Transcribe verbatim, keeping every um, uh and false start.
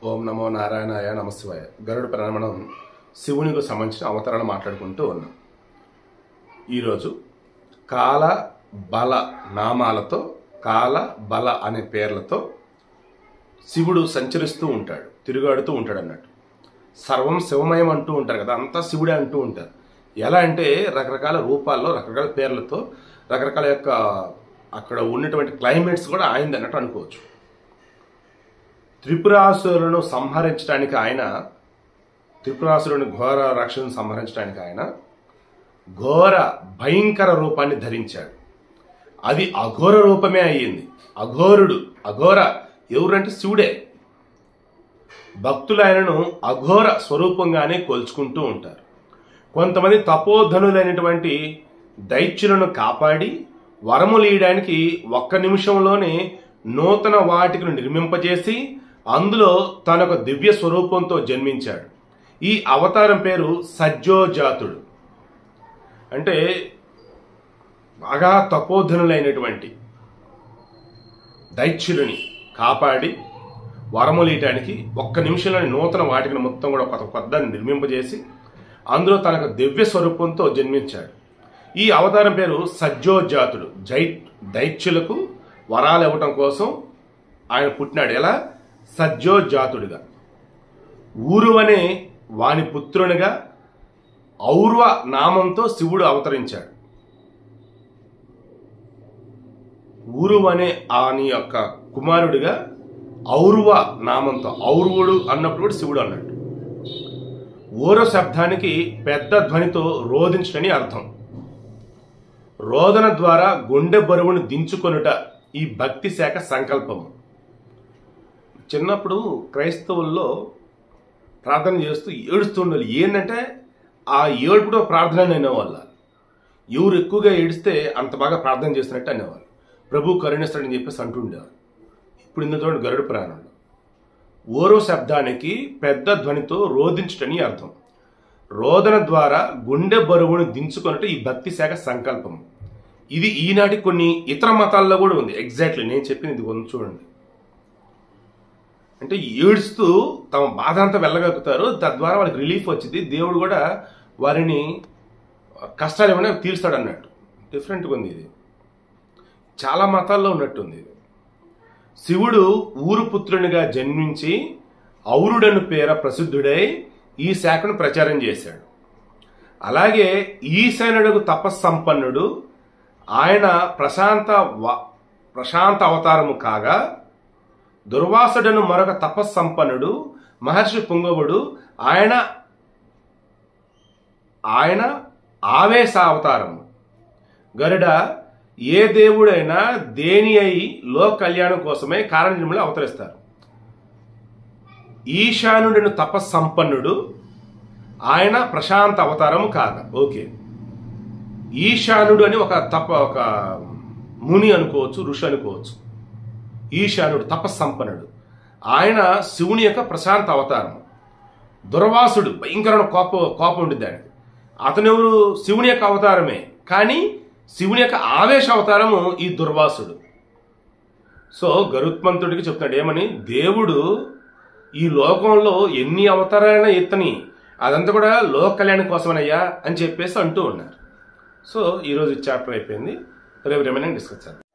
ఓం నమో నారాయణాయ నమశివాయ. గరుడ పురాణం శివునికి సంబంధించిన అవతారాలు మాట్లాడుకుంటూ ఉన్నాం. ఈరోజు కాల బల నామాలతో, కాల బల అనే పేర్లతో శివుడు సంచరిస్తూ ఉంటాడు, తిరుగాడుతూ ఉంటాడు అన్నట్టు. సర్వం శివమయం అంటూ ఉంటారు కదా, అంతా శివుడే అంటూ ఉంటారు. ఎలా అంటే రకరకాల రూపాల్లో, రకరకాల పేర్లతో, రకరకాల యొక్క అక్కడ ఉన్నటువంటి క్లైమేట్స్ కూడా ఆయనది అన్నట్టు అనుకోవచ్చు. త్రిపురాసురులను సంహరించడానికి ఆయన, త్రిపురాసురుని ఘోర రాక్షసులను సంహరించడానికి ఆయన ఘోర భయంకర రూపాన్ని ధరించాడు. అది అఘోర రూపమే అయ్యింది. అఘోరుడు, అఘోర ఎవరంటే శివుడే. భక్తులు ఆయనను అఘోర స్వరూపంగానే కొలుచుకుంటూ ఉంటారు. కొంతమంది తపోధనులైనటువంటి దైత్యులను కాపాడి వరములీయడానికి ఒక్క నిమిషంలోనే నూతన వాటికను నిర్మింపజేసి అందులో తనొక దివ్య స్వరూపంతో జన్మించాడు. ఈ అవతారం పేరు సజ్జోజాతుడు. అంటే బాగా తపోధనులైనటువంటి దైత్యులని కాపాడి వరములీయటానికి ఒక్క నిమిషంలోని నూతన వాటికను మొత్తం కూడా ఒక కొత్తని నిర్మింపజేసి అందులో తనకు దివ్య స్వరూపంతో జన్మించాడు. ఈ అవతారం పేరు సజ్జోజాతుడు. జై దైత్యులకు వరాలు ఇవ్వటం కోసం ఆయన పుట్టినాడు. ఎలా? సజ్జోజాతుడిగా. ఊరువనే వాని పుత్రునిగా ఔర్వ నామంతో శివుడు అవతరించాడు. ఊరువనే ఆని యొక్క కుమారుడిగా ఔర్వ నామంతో, ఔర్వుడు అన్నప్పుడు కూడా శివుడు అన్నట్టు. ఊర శబ్దానికి పెద్ద ధ్వనితో రోధించడని అర్థం. రోదన ద్వారా గుండె బరువును దించుకొనుట ఈ భక్తి శాఖ సంకల్పము. చిన్నప్పుడు క్రైస్తవుల్లో ప్రార్థన చేస్తూ ఏడుస్తూ ఉండాలి. ఏంటంటే ఆ ఏడుపుతో ప్రార్థన అనేవాళ్ళు. ఎవరు ఎక్కువగా ఏడిస్తే అంత బాగా ప్రార్థన చేస్తున్నట్టు అనేవాళ్ళు. ప్రభు కరుణిస్తాడని చెప్పేసి అంటుండేవారు. ఇప్పుడు ఇందులో గరుడ పురాణంలో ఓరో శబ్దానికి పెద్ద ధ్వనితో రోధించటని అర్థం. రోదన ద్వారా గుండె బరువును దించుకొనుట ఈ భక్తి శాఖ సంకల్పం. ఇది ఈనాటి కొన్ని ఇతర మతాల్లో కూడా ఉంది. ఎగ్జాక్ట్లీ నేను చెప్పింది ఇది కొంచెం చూడండి. అంటే ఏడుస్తూ తమ బాధ అంతా వెళ్ళగలుగుతారు. తద్వారా వాళ్ళకి రిలీఫ్ వచ్చింది. దేవుడు కూడా వారిని కష్టాలు ఏమైనా తీరుస్తాడు అన్నట్టు. డిఫరెంట్గా ఉంది ఇది. చాలా మతాల్లో ఉన్నట్టుంది. శివుడు ఊరు పుత్రునిగా జన్మించి ఔరుడను పేర ప్రసిద్ధుడై ఈ శాఖను ప్రచారం చేశాడు. అలాగే ఈశానుడుకు తపస్సంపన్నుడు. ఆయన ప్రశాంత ప్రశాంత అవతారము కాగా దుర్వాసుడను మరొక తపస్సంపన్నుడు మహర్షి పుంగవుడు. ఆయన ఆయన ఆవేశ అవతారము. గరుడ ఏ దేవుడైనా దేని అయి లోక కళ్యాణం కోసమే కారణజన్మలో అవతరిస్తారు. ఈశానుడను తపస్సంపన్నుడు. ఆయన ప్రశాంత అవతారము కాగా. ఓకే, ఈశానుడు అని ఒక తప ఒక ముని అనుకోవచ్చు, ఋషి అనుకోవచ్చు. ఈశానుడు తపస్సంపన్నుడు. ఆయన శివుని యొక్క ప్రశాంత అవతారం. దుర్వాసుడు భయంకరమైన కోప కోపం ఉండిద్ది ఆయనకి. అతనెవరు? శివుని యొక్క అవతారమే, కానీ శివుని యొక్క ఆవేశ అవతారము ఈ దుర్వాసుడు. సో గరుత్మంతుడికి చెప్తాడు ఏమని, దేవుడు ఈ లోకంలో ఎన్ని అవతారాలైనా ఎత్తని, అదంతా కూడా లోక కళ్యాణం కోసమనయ్యా అని చెప్పేసి అంటూ ఉన్నారు. సో ఈరోజు చాప్టర్ అయిపోయింది. రేపు రేమైనా డిస్కస్ చేద్దాం.